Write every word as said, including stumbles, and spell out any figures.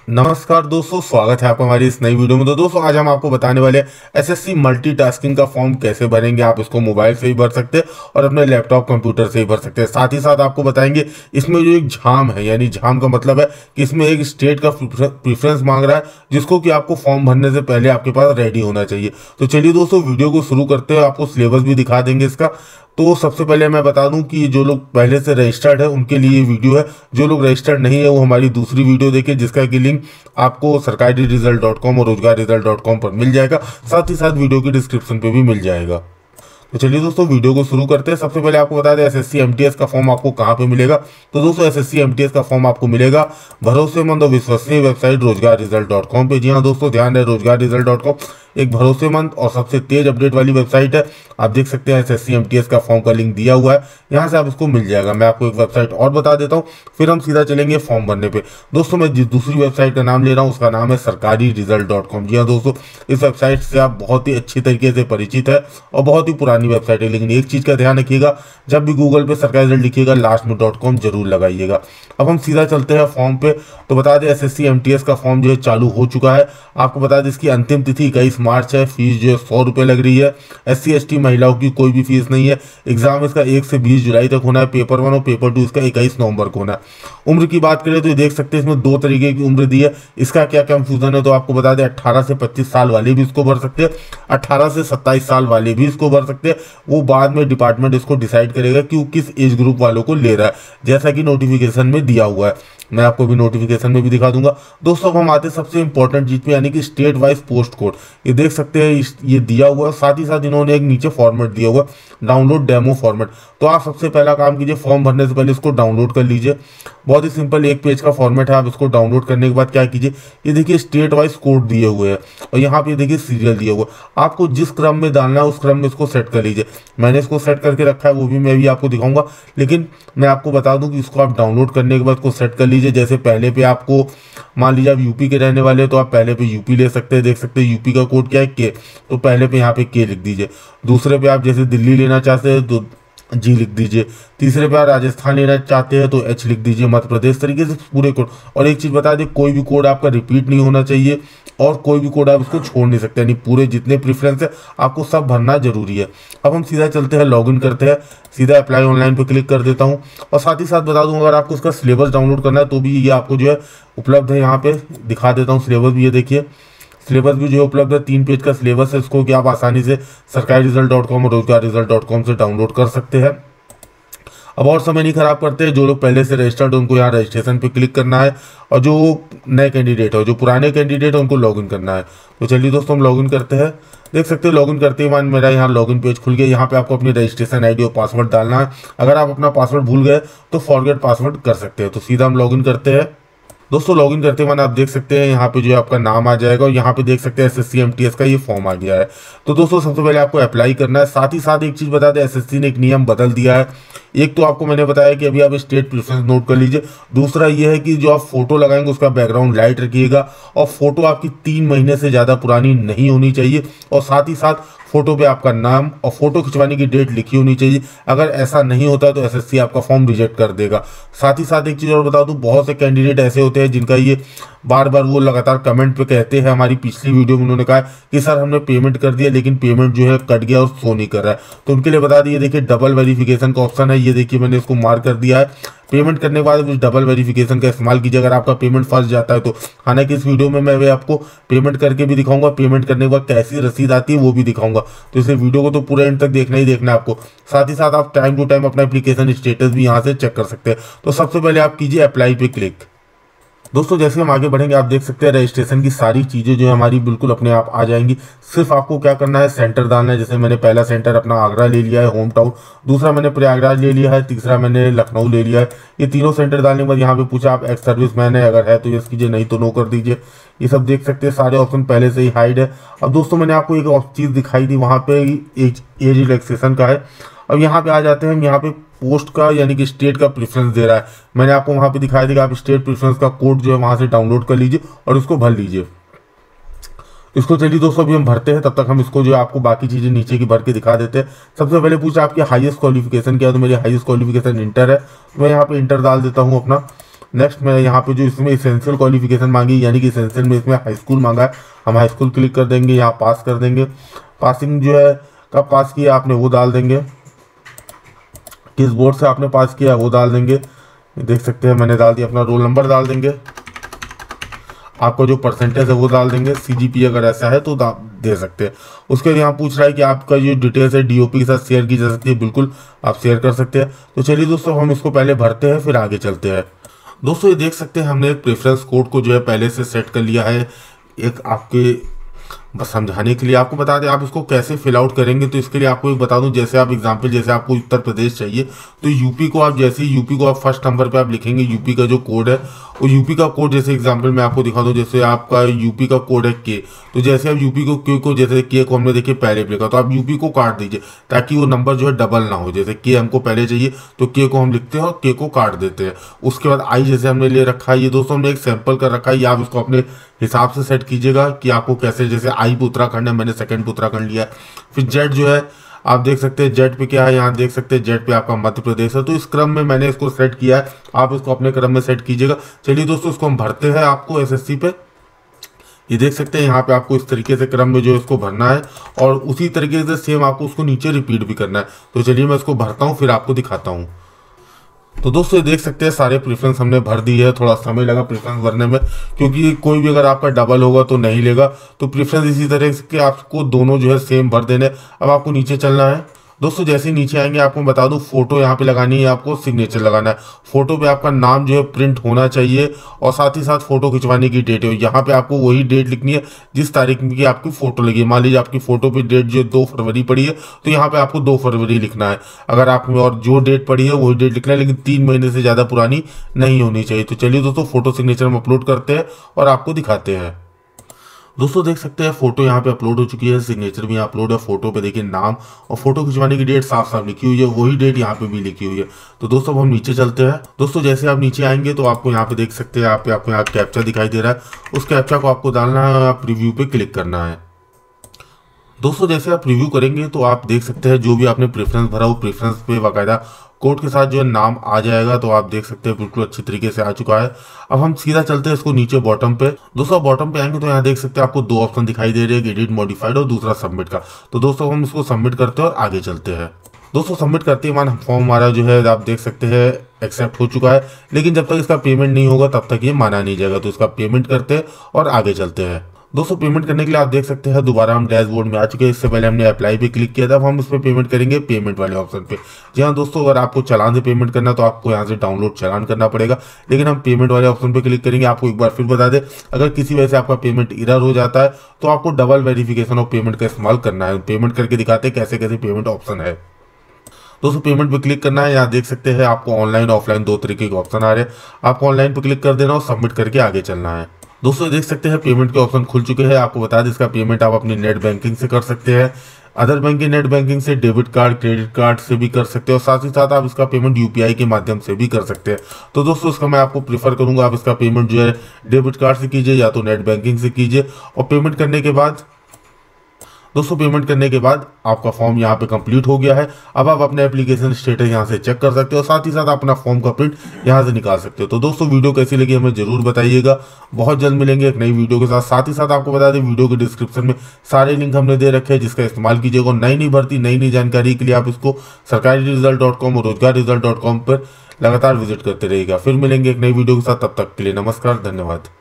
नमस्कार दोस्तों, स्वागत है आपका हमारी इस नई वीडियो में। तो दोस्तों आज हम आपको बताने वाले हैं एसएससी मल्टीटास्किंग का फॉर्म कैसे भरेंगे। आप इसको मोबाइल से ही भर सकते हैं और अपने लैपटॉप कंप्यूटर से ही भर सकते हैं। साथ ही साथ आपको बताएंगे इसमें जो एक झाम है, यानी झाम का मतलब है कि इसमें एक स्टेट का प्रीफरेंस मांग रहा है, जिसको कि आपको फॉर्म भरने से पहले आपके पास रेडी होना चाहिए। तो चलिए दोस्तों वीडियो को शुरू करते हैं। आपको सिलेबस भी दिखा देंगे इसका। तो सबसे पहले मैं बता दूं कि जो लोग पहले से रजिस्टर्ड है उनके लिए ये वीडियो है। जो लोग रजिस्टर्ड नहीं है वो हमारी दूसरी वीडियो देखें, जिसका कि लिंक आपको सरकारी रिजल्ट डॉट कॉम और रोजगार रिजल्ट डॉट कॉम पर मिल जाएगा। साथ ही साथ वीडियो की डिस्क्रिप्शन पे भी मिल जाएगा। तो चलिए दोस्तों वीडियो को शुरू करते हैं। सबसे पहले आपको बता दें एसएससी एमटीएस का फॉर्म आपको कहाँ पे मिलेगा। तो दोस्तों एसएससी एमटीएस का फॉर्म आपको मिलेगा भरोसेमंद और विश्वसनीय वेबसाइट रोजगार रिजल्ट डॉट कॉम पे। जी हाँ दोस्तों, ध्यान है, रोजगार रिजल्ट डॉट कॉम एक भरोसेमंद और सबसे तेज अपडेट वाली वेबसाइट है। आप देख सकते हैं एसएससी एमटीएस का फॉर्म का लिंक दिया हुआ है, यहाँ से आप इसको मिल जाएगा। मैं आपको एक वेबसाइट और बता देता हूँ, फिर हम सीधा चलेंगे फॉर्म भरने पे। दोस्तों मैं जिस दूसरी वेबसाइट का नाम ले रहा हूँ उसका नाम है सरकारी रिजल्ट डॉट कॉम। जी हाँ दोस्तों, इस वेबसाइट से आप बहुत ही अच्छी तरीके से परिचित है और बहुत ही पुरानी वेबसाइट है। लेकिन एक चीज का ध्यान रखिएगा, जब भी गूगल पे सरकारी रिजल्ट लिखिएगा लास्ट में डॉट कॉम जरूर लगाइएगा। अब हम सीधा चलते हैं फॉर्म पे। तो बता दें एसएससी एमटीएस का फॉर्म जो है चालू हो चुका है। आपको बता दें इसकी अंतिम तिथि इक्कीस मार्च है। फीस जो है सौ रुपये लग रही है। एस सी एस टी महिलाओं की कोई भी फीस नहीं है। एग्जाम इसका एक से बीस जुलाई तक होना है। पेपर वन और पेपर टू इसका इक्कीस नवंबर को होना है। उम्र की बात करें तो ये देख सकते हैं इसमें दो तरीके की उम्र दी है। इसका क्या कंफ्यूजन है तो आपको बता दें अट्ठारह से पच्चीस साल वाले भी इसको भर सकते हैं, अट्ठारह से सत्ताईस साल वाले भी इसको भर सकते हैं। वो बाद में डिपार्टमेंट इसको डिसाइड करेगा कि वो किस एज ग्रुप वालों को ले रहा है, जैसा कि नोटिफिकेशन में दिया हुआ है। मैं आपको भी नोटिफिकेशन में भी दिखा दूंगा। दोस्तों हम आते हैं सबसे इंपॉर्टेंट चीज पे, यानी कि स्टेट वाइज पोस्ट कोड। ये देख सकते हैं ये दिया हुआ है। साथ ही साथ इन्होंने एक नीचे फॉर्मेट दिया हुआ है, डाउनलोड डेमो फॉर्मेट। तो आप सबसे पहला काम कीजिए, फॉर्म भरने से पहले इसको डाउनलोड कर लीजिए। बहुत ही सिंपल एक पेज का फॉर्मेट है। आप इसको डाउनलोड करने के बाद क्या कीजिए, ये देखिए स्टेट वाइज कोड दिए हुए हैं और यहाँ पे देखिए सीरियल दिया हुआ है। आपको जिस क्रम में डालना है उस क्रम में इसको सेट कर लीजिए। मैंने इसको सेट करके रखा है, वो भी मैं भी आपको दिखाऊंगा। लेकिन मैं आपको बता दूं कि इसको आप डाउनलोड करने के बाद को सेट कर लीजिए। जैसे पहले पे आपको मान लीजिए आप यूपी के रहने वाले हैं तो आप पहले पे यूपी ले सकते हैं। देख सकते हैं यूपी का कोड क्या है, के। तो पहले पे यहाँ पे के लिख दीजिए। दूसरे पे आप जैसे दिल्ली लेना चाहते हैं तो जी लिख दीजिए। तीसरे पे आप राजस्थान लेना चाहते हैं तो एच लिख दीजिए, मध्य प्रदेश, तरीके से पूरे कोड। और एक चीज बता दें, कोई भी कोड आपका रिपीट नहीं होना चाहिए और कोई भी कोड आप इसको छोड़ नहीं सकते, यानी पूरे जितने प्रेफरेंस है आपको सब भरना जरूरी है। अब हम सीधा चलते हैं, लॉगिन करते हैं, सीधा अप्लाई ऑनलाइन पे क्लिक कर देता हूँ। और साथ ही साथ बता दूं अगर आपको इसका सिलेबस डाउनलोड करना है तो भी ये आपको जो है उपलब्ध है। यहाँ पे दिखा देता हूँ सिलेबस भी, ये देखिए सिलेबस भी जो है उपलब्ध है। तीन पेज का सिलेबस है, इसको कि आप आसानी से सरकारी रिजल्ट डॉट कॉम और रोजगार रिजल्ट डॉट कॉम से डाउनलोड कर सकते हैं। अब और समय नहीं खराब करते हैं, जो लोग पहले से रजिस्टर्ड है उनको यहाँ रजिस्ट्रेशन पे क्लिक करना है और जो नए कैंडिडेट है, जो पुराने कैंडिडेट है उनको लॉगिन करना है। तो चलिए दोस्तों हम लॉगिन करते हैं। देख सकते हैं लॉगिन करते ही मान मेरा यहाँ लॉगिन पेज खुल गया। यहाँ पे आपको अपनी रजिस्ट्रेशन आईडी और पासवर्ड डालना है। अगर आप अपना पासवर्ड भूल गए तो फॉरगेट पासवर्ड कर सकते हैं। तो सीधा हम लॉगिन करते हैं। दोस्तों लॉगिन करते हुए आप देख सकते हैं यहाँ पे जो है आपका नाम आ जाएगा और यहाँ पे देख सकते हैं एसएससी एमटीएस का ये फॉर्म आ गया है। तो दोस्तों सबसे पहले आपको अप्लाई करना है। साथ ही साथ एक चीज बता दें, एसएससी ने एक नियम बदल दिया है। एक तो आपको मैंने बताया कि अभी आप स्टेट प्रेफरेंस नोट कर लीजिए। दूसरा ये है कि जो आप फोटो लगाएंगे उसका बैकग्राउंड लाइट रखिएगा और फोटो आपकी तीन महीने से ज्यादा पुरानी नहीं होनी चाहिए। और साथ ही साथ फोटो पे आपका नाम और फोटो खिंचवाने की डेट लिखी होनी चाहिए। अगर ऐसा नहीं होता तो एसएससी आपका फॉर्म रिजेक्ट कर देगा। साथ ही साथ एक चीज़ और बता दूं, बहुत से कैंडिडेट ऐसे होते हैं जिनका ये बार बार वो लगातार कमेंट पे कहते हैं। हमारी पिछली वीडियो में उन्होंने कहा कि सर हमने पेमेंट कर दिया लेकिन पेमेंट जो है कट गया और शो नहीं कर रहा है। तो उनके लिए बता दिए, देखिए डबल वेरिफिकेशन का ऑप्शन है, ये देखिए मैंने इसको मार्क कर दिया है। पेमेंट करने के बाद उस डबल वेरिफिकेशन का इस्तेमाल कीजिए अगर आपका पेमेंट फंस जाता है तो। हालांकि इस वीडियो में मैं आपको पेमेंट करके भी दिखाऊंगा, पेमेंट करने के बाद कैसी रसीद आती है वो भी दिखाऊंगा। तो इसलिए वीडियो को तो पूरे एंड तक देखना ही देखना है आपको। साथ ही साथ आप टाइम टू टाइम अपना एप्लीकेशन स्टेटस भी यहाँ से चेक कर सकते हैं। तो सबसे पहले आप कीजिए अप्लाई पे क्लिक। दोस्तों जैसे हम आगे बढ़ेंगे आप देख सकते हैं रजिस्ट्रेशन की सारी चीज़ें जो है हमारी बिल्कुल अपने आप आ जाएंगी। सिर्फ आपको क्या करना है, सेंटर डालना है। जैसे मैंने पहला सेंटर अपना आगरा ले लिया है, होम टाउन। दूसरा मैंने प्रयागराज ले लिया है। तीसरा मैंने लखनऊ ले लिया है। ये तीनों सेंटर डालने के बाद यहाँ पे पूछा आप एक्स सर्विस मैन है, अगर है तो यस कीजिए, नहीं तो नो कर दीजिए। ये सब देख सकते हैं, सारे ऑप्शन पहले से ही हाइड है। अब दोस्तों मैंने आपको एक चीज़ दिखाई दी, वहाँ पे एज एज रिलैक्सेशन का है। अब यहाँ पे आ जाते हैं, यहाँ पे पोस्ट का यानी कि स्टेट का प्रेफरेंस दे रहा है। मैंने आपको वहाँ पे दिखाया था आप स्टेट प्रेफरेंस का कोड जो है वहाँ से डाउनलोड कर लीजिए और उसको भर लीजिए। इसको चलिए दोस्तों अभी हम भरते हैं, तब तक हम इसको जो है आपको बाकी चीज़ें नीचे की भर के दिखा देते हैं। सबसे पहले पूछा आपकी हाईएस्ट क्वालिफिकेशन क्या है, तो मेरी हाईएस्ट क्वालिफिकेशन इंटर है। तो मैं यहाँ पे इंटर डाल देता हूँ अपना। नेक्स्ट मैं यहाँ पे जो इसमें इसेंशियल क्वालिफिकेशन मांगी यानी कि इसेंशियल में इसमें हाई स्कूल मांगा है, हम हाई स्कूल क्लिक कर देंगे, यहाँ पास कर देंगे। पासिंग जो है कब पास किया आपने वो डाल देंगे, किस बोर्ड से आपने पास किया वो डाल देंगे। देख सकते हैं मैंने डाल दिया, अपना रोल नंबर डाल देंगे, आपका जो परसेंटेज है वो डाल देंगे, सीजीपी अगर ऐसा है तो दे सकते हैं। उसके बाद यहाँ पूछ रहा है कि आपका जो डिटेल्स है डीओपी के साथ शेयर की जा सकती है, बिल्कुल आप शेयर कर सकते हैं। तो चलिए दोस्तों हम इसको पहले भरते हैं फिर आगे चलते हैं। दोस्तों ये देख सकते हैं हमने एक प्रेफरेंस कोड को जो है पहले से सेट कर लिया है। एक आपके बस समझाने के लिए आपको बता दें आप इसको कैसे फिल आउट करेंगे। तो इसके लिए आपको एक बता दूं, जैसे आप एग्जांपल जैसे आपको उत्तर प्रदेश चाहिए तो यूपी को आप जैसे ही यूपी को आप फर्स्ट नंबर पे आप लिखेंगे यूपी का जो कोड है वो यूपी का कोड, जैसे एग्जांपल मैं आपको दिखा दूं, जैसे आपका यूपी का कोड है के, तो जैसे आप यूपी को के को जैसे के को हमने देखिए पहले लिखा तो आप यूपी को काट दीजिए ताकि वो नंबर जो है डबल ना हो। जैसे के हमको पहले चाहिए तो के को हम लिखते हैं और के को काट देते हैं। उसके बाद आई जैसे हमने ले रखा है, ये दोस्तों हमने एक सैंपल कर रखा है, ये आप इसको अपने हिसाब से सेट कीजिएगा कि आपको कैसे, जैसे आई पे उत्तराखंड है, मैंने सेकंड पे उत्तराखंड लिया है। फिर जेड जो है आप देख सकते हैं जेड पे क्या है, यहाँ देख सकते हैं जेड पे आपका मध्य प्रदेश है। तो इस क्रम में मैंने इसको सेट किया है, आप इसको अपने क्रम में सेट कीजिएगा। चलिए दोस्तों इसको हम भरते हैं आपको एसएससी पे। ये देख सकते हैं यहाँ पे आपको इस तरीके से क्रम में जो इसको भरना है और उसी तरीके से सेम आपको उसको नीचे रिपीट भी करना है। तो चलिए मैं इसको भरता हूँ फिर आपको दिखाता हूँ। तो दोस्तों ये देख सकते हैं सारे प्रेफरेंस हमने भर दिए है। थोड़ा समय लगा प्रेफरेंस भरने में क्योंकि कोई भी अगर आपका डबल होगा तो नहीं लेगा। तो प्रेफरेंस इसी तरह के आपको दोनों जो है सेम भर देने। अब आपको नीचे चलना है दोस्तों, जैसे ही नीचे आएंगे आपको बता दूं फोटो यहाँ पे लगानी है, आपको सिग्नेचर लगाना है। फोटो पे आपका नाम जो है प्रिंट होना चाहिए और साथ ही साथ फोटो खिंचवाने की डेट है, यहाँ पे आपको वही डेट लिखनी है जिस तारीख की आपकी फोटो लगी है। मान लीजिए आपकी फोटो पे डेट जो दो फरवरी पड़ी है तो यहाँ पे आपको दो फरवरी लिखना है। अगर आप में और जो डेट पड़ी है वही डेट लिखना है, लेकिन तीन महीने से ज़्यादा पुरानी नहीं होनी चाहिए। तो चलिए दोस्तों फोटो सिग्नेचर हम अपलोड करते हैं और आपको दिखाते हैं। दोस्तों देख सकते हैं फोटो यहाँ पे अपलोड हो चुकी है, सिग्नेचर भी यहाँ अपलोड है। फोटो पे देखिए नाम और फोटो खिंचवाने की डेट साफ साफ लिखी हुई है, वही डेट यहाँ पे भी लिखी हुई है। तो दोस्तों अब हम नीचे चलते हैं। दोस्तों जैसे आप नीचे आएंगे तो आपको यहाँ पे देख सकते हैं यहाँ पे आपको यहाँ कैप्चा दिखाई दे रहा है, उस कैप्चा को आपको डालना है, आप रिव्यू पे क्लिक करना है। दोस्तों जैसे आप रिव्यू करेंगे तो आप देख सकते हैं जो भी आपने प्रेफरेंस भरा वो प्रेफरेंस पे बाकायदा कोड के साथ जो है नाम आ जाएगा। तो आप देख सकते हैं बिल्कुल अच्छी तरीके से आ चुका है। अब हम सीधा चलते हैं इसको नीचे बॉटम पे। दोस्तों बॉटम पे आएंगे तो यहाँ देख सकते हैं आपको दो ऑप्शन दिखाई दे रहे हैं, एडिट मॉडिफाइड और दूसरा सबमिट का। तो दोस्तों हम इसको सबमिट करते हैं और आगे चलते हैं। दोस्तों सबमिट करते ही हमारा फॉर्म हमारा जो है आप देख सकते हैं एक्सेप्ट हो चुका है, लेकिन जब तक इसका पेमेंट नहीं होगा तब तक ये माना नहीं जाएगा। तो इसका पेमेंट करते हैं और आगे चलते हैं। दोस्तों पेमेंट करने के लिए आप देख सकते हैं दोबारा हम डैशबोर्ड में आ चुके हैं। इससे पहले हमने अप्लाई पे क्लिक किया था, अब हम इस पर पेमेंट करेंगे पेमेंट वाले ऑप्शन पे। जी हाँ दोस्तों, अगर आपको चालान से पेमेंट करना तो आपको यहाँ से डाउनलोड चालान करना पड़ेगा, लेकिन हम पेमेंट वाले ऑप्शन पे क्लिक करेंगे। आपको एक बार फिर बता दें, अगर किसी वजह से आपका पेमेंट इरर हो जाता है तो आपको डबल वेरिफिकेशन ऑफ पेमेंट का इस्तेमाल करना है। पेमेंट करके दिखाते हैं कैसे कैसे पेमेंट ऑप्शन है। दोस्तों पेमेंट पे क्लिक करना है, यहाँ देख सकते हैं आपको ऑनलाइन ऑफलाइन दो तरीके के ऑप्शन आ रहे हैं। आपको ऑनलाइन पे क्लिक कर देना और सबमिट करके आगे चलना है। दोस्तों देख सकते हैं पेमेंट के ऑप्शन खुल चुके हैं। आपको बता दें इसका पेमेंट आप अपनी नेट बैंकिंग से कर सकते हैं, अदर बैंक की नेट बैंकिंग से, डेबिट कार्ड क्रेडिट कार्ड से भी कर सकते हैं और साथ ही साथ आप इसका पेमेंट यूपीआई के माध्यम से भी कर सकते हैं। तो दोस्तों इसका मैं आपको प्रीफर करूंगा आप इसका पेमेंट जो है डेबिट कार्ड से कीजिए या तो नेट बैंकिंग से कीजिए। और पेमेंट करने के बाद दोस्तों पेमेंट करने के बाद आपका फॉर्म यहाँ पे कंप्लीट हो गया है। अब आप अपने एप्लीकेशन स्टेटस यहाँ से चेक कर सकते हो और साथ ही साथ अपना फॉर्म का प्रिंट यहाँ से निकाल सकते हो। तो दोस्तों वीडियो कैसी लगी हमें जरूर बताइएगा। बहुत जल्द मिलेंगे एक नई वीडियो के साथ। साथ ही साथ आपको बता दें वीडियो के डिस्क्रिप्शन में सारे लिंक हमने दे रखे हैं, जिसका इस्तेमाल कीजिएगा। नई नई भर्ती नई नई जानकारी के लिए आप इसको सरकारी रिजल्ट डॉट कॉम और रोजगार रिजल्ट डॉट कॉम पर लगातार विजिट करते रहिएगा। फिर मिलेंगे एक नई वीडियो के साथ, तब तक के लिए नमस्कार, धन्यवाद।